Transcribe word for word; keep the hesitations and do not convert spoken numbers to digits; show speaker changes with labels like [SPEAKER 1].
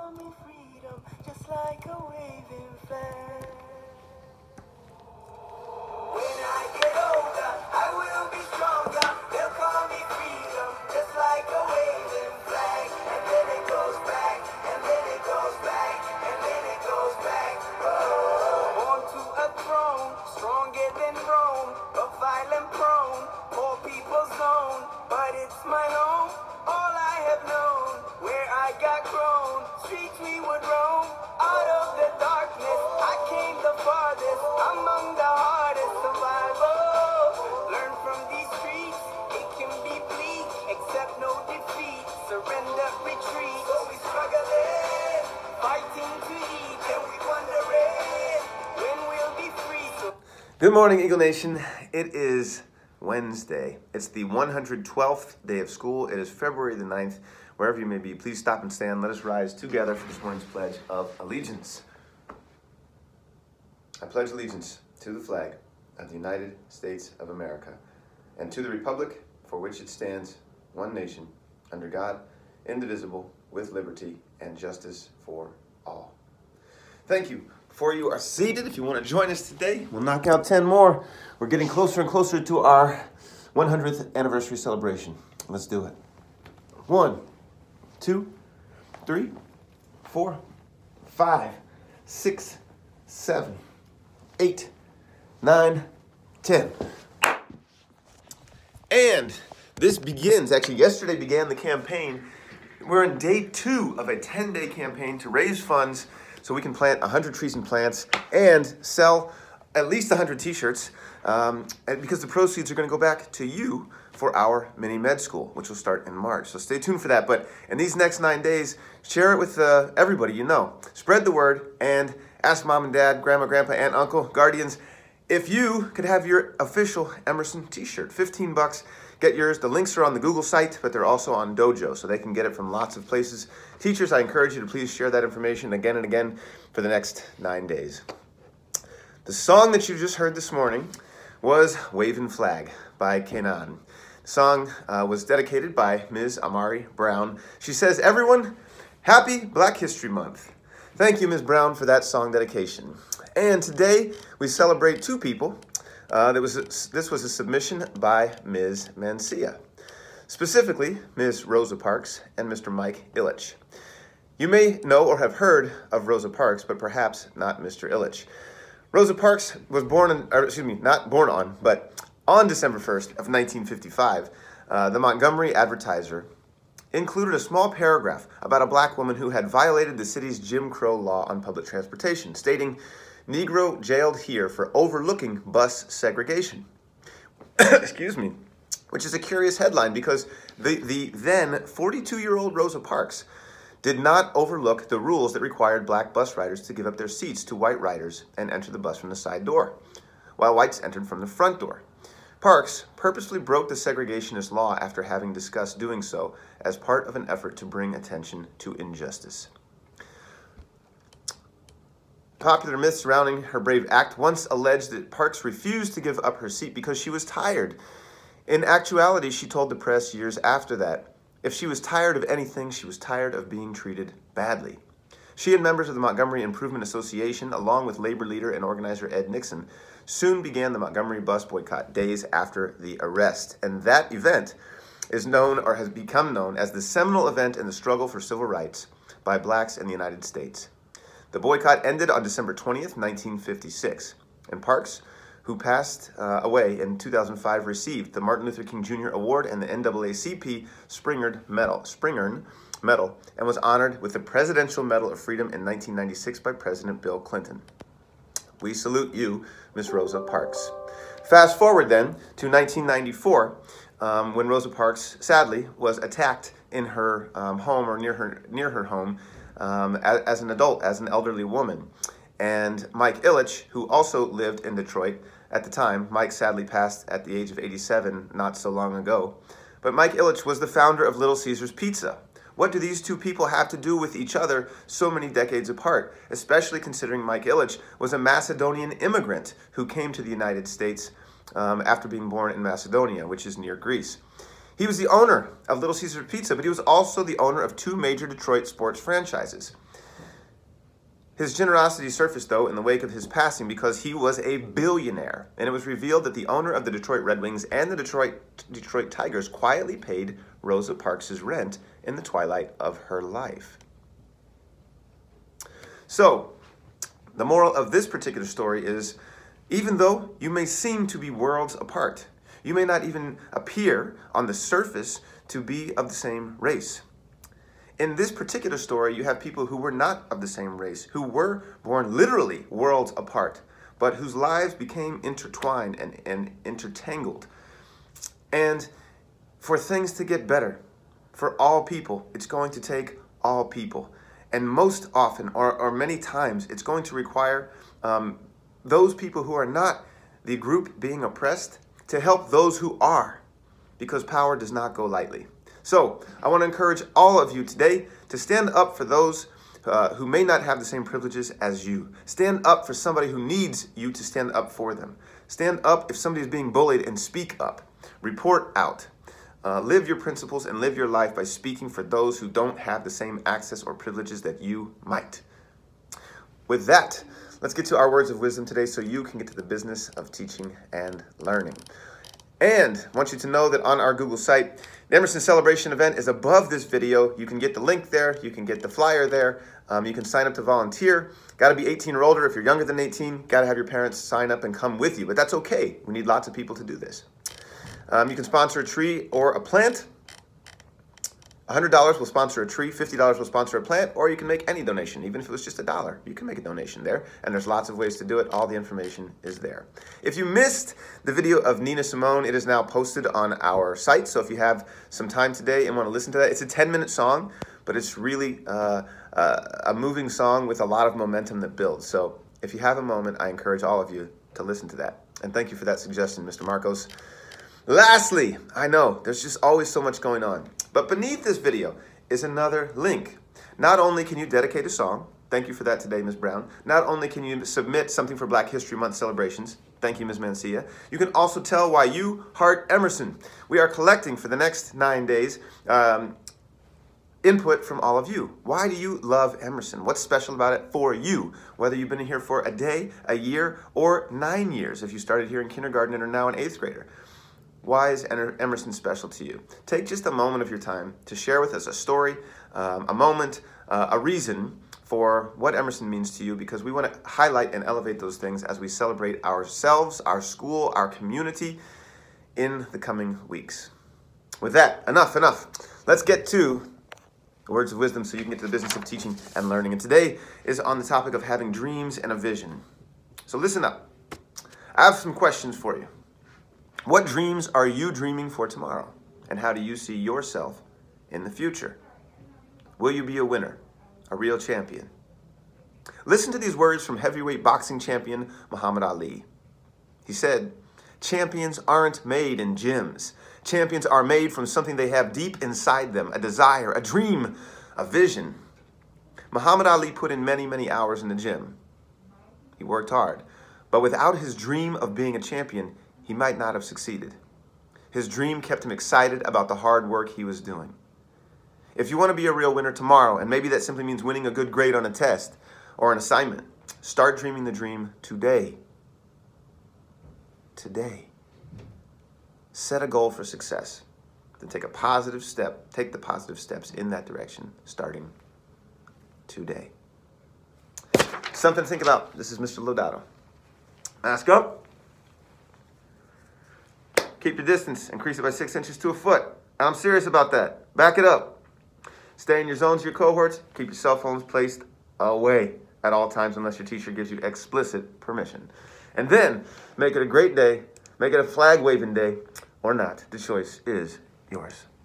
[SPEAKER 1] call me freedom, just like a waving flag. When I get older, I will be stronger. They'll call me freedom, just like a waving flag. And then it goes back, and then it goes back, and then it goes back. Oh, born to a throne, stronger than Rome, but violent prone, poor people's zone. But it's my home, all I have known. Where I got grown, streets we would roam. Out of the darkness, I came the farthest, among the hardest survival. Learn from these streets, it can be bleak, accept no defeat, surrender, retreat. So we struggling, fighting to eat, and we wondering when we'll be free. So
[SPEAKER 2] Good morning, Eagle Nation. It is Wednesday. It's the one hundred twelfth day of school. It is February the ninth. Wherever you may be, please stop and stand. Let us rise together for this morning's Pledge of Allegiance. I pledge allegiance to the flag of the United States of America and to the republic for which it stands, one nation, under God, indivisible, with liberty and justice for all. Thank you. Before you are seated, if you want to join us today, we'll knock out ten more. We're getting closer and closer to our one hundredth anniversary celebration. Let's do it. One, two, three, four, five, six, seven, eight, nine, ten. And this begins, actually yesterday began the campaign. We're in day two of a ten-day campaign to raise funds so we can plant one hundred trees and plants and sell at least one hundred t-shirts um, and because the proceeds are going to go back to you for our mini med school, which will start in March. So stay tuned for that. But in these next nine days, share it with uh, everybody you know. Spread the word and ask mom and dad, grandma, grandpa, aunt, uncle, guardians, if you could have your official Emerson t-shirt. fifteen bucks, get yours. The links are on the Google site, but they're also on Dojo, so they can get it from lots of places. Teachers, I encourage you to please share that information again and again for the next nine days. The song that you just heard this morning was Wavin' Flag by Kenan. The song uh, was dedicated by Miz Amari Brown. She says, everyone, happy Black History Month. Thank you, Miz Brown, for that song dedication. And today we celebrate two people. Uh, there was a, this was a submission by Miz Mancia, specifically Miz Rosa Parks and Mister Mike Ilitch. You may know or have heard of Rosa Parks, but perhaps not Mister Ilitch. Rosa Parks was born, in, or excuse me, not born on, but on December first of nineteen fifty-five. Uh, the Montgomery Advertiser included a small paragraph about a black woman who had violated the city's Jim Crow law on public transportation, stating, Negro jailed here for overlooking bus segregation. Excuse me. Which is a curious headline because the, the then forty-two-year-old Rosa Parks did not overlook the rules that required black bus riders to give up their seats to white riders and enter the bus from the side door, while whites entered from the front door. Parks purposely broke the segregationist law after having discussed doing so as part of an effort to bring attention to injustice. Popular myth surrounding her brave act once alleged that Parks refused to give up her seat because she was tired. In actuality, she told the press years after that, if she was tired of anything, she was tired of being treated badly. She and members of the Montgomery Improvement Association, along with labor leader and organizer Ed Nixon, soon began the Montgomery bus boycott days after the arrest. And that event is known or has become known as the seminal event in the struggle for civil rights by blacks in the United States. The boycott ended on December twentieth, nineteen fifty-six, and Parks, who passed uh, away in two thousand five, received the Martin Luther King Junior Award and the N double A C P Springern Medal, Springern Medal, and was honored with the Presidential Medal of Freedom in nineteen ninety-six by President Bill Clinton. We salute you, Miss Rosa Parks. Fast forward then to nineteen ninety-four, um, when Rosa Parks, sadly, was attacked in her um, home or near her near her home um, as, as an adult, as an elderly woman. And Mike Ilitch, who also lived in Detroit at the time. Mike sadly passed at the age of eighty-seven not so long ago. But Mike Ilitch was the founder of Little Caesars Pizza. What do these two people have to do with each other so many decades apart, especially considering Mike Ilitch was a Macedonian immigrant who came to the United States um, after being born in Macedonia, which is near Greece. He was the owner of Little Caesars Pizza, but he was also the owner of two major Detroit sports franchises. His generosity surfaced, though, in the wake of his passing because he was a billionaire, and it was revealed that the owner of the Detroit Red Wings and the Detroit Detroit Tigers quietly paid Rosa Parks' rent in the twilight of her life. So, the moral of this particular story is, even though you may seem to be worlds apart, you may not even appear on the surface to be of the same race. In this particular story, you have people who were not of the same race, who were born literally worlds apart, but whose lives became intertwined and, and intertangled. And for things to get better, for all people, it's going to take all people. And most often, or, or many times, it's going to require um, those people who are not the group being oppressed to help those who are, because power does not go lightly. So I want to encourage all of you today to stand up for those uh, who may not have the same privileges as you. Stand up for somebody who needs you to stand up for them. Stand up if somebody is being bullied and speak up. Report out. Uh, live your principles and live your life by speaking for those who don't have the same access or privileges that you might. With that, let's get to our words of wisdom today so you can get to the business of teaching and learning. And I want you to know that on our Google site, the Emerson Celebration event is above this video. You can get the link there. You can get the flyer there. Um, you can sign up to volunteer. Got to be eighteen or older. If you're younger than eighteen, got to have your parents sign up and come with you. But that's okay. We need lots of people to do this. Um, you can sponsor a tree or a plant. one hundred dollars will sponsor a tree, fifty dollars will sponsor a plant, or you can make any donation. Even if it was just a dollar, you can make a donation there. And there's lots of ways to do it. All the information is there. If you missed the video of Nina Simone, it is now posted on our site. So if you have some time today and want to listen to that, it's a ten minute song, but it's really uh, uh, a moving song with a lot of momentum that builds. So if you have a moment, I encourage all of you to listen to that. And thank you for that suggestion, Mister Marcos. Lastly, I know there's just always so much going on, but beneath this video is another link. Not only can you dedicate a song, thank you for that today, Miz Brown. Not only can you submit something for Black History Month celebrations, thank you, Miz Mancia. You can also tell why you heart Emerson. We are collecting for the next nine days um, input from all of you. Why do you love Emerson? What's special about it for you? Whether you've been here for a day, a year, or nine years, if you started here in kindergarten and are now an eighth grader. Why is Emerson special to you? Take just a moment of your time to share with us a story, um, a moment, uh, a reason for what Emerson means to you, because we want to highlight and elevate those things as we celebrate ourselves, our school, our community in the coming weeks. With that, enough, enough. Let's get to the words of wisdom so you can get to the business of teaching and learning. And today is on the topic of having dreams and a vision. So listen up. I have some questions for you. What dreams are you dreaming for tomorrow? And how do you see yourself in the future? Will you be a winner, a real champion? Listen to these words from heavyweight boxing champion Muhammad Ali. He said, "Champions aren't made in gyms. Champions are made from something they have deep inside them, a desire, a dream, a vision." Muhammad Ali put in many, many hours in the gym. He worked hard. But without his dream of being a champion, he might not have succeeded. His dream kept him excited about the hard work he was doing. If you want to be a real winner tomorrow, and maybe that simply means winning a good grade on a test or an assignment, start dreaming the dream today. Today. Set a goal for success. Then take a positive step, take the positive steps in that direction, starting today. Something to think about. This is Mister Lodato. Mask up. Keep your distance. Increase it by six inches to a foot. And I'm serious about that. Back it up. Stay in your zones, your cohorts. Keep your cell phones placed away at all times unless your teacher gives you explicit permission. And then make it a great day. Make it a flag waving day or not. The choice is yours.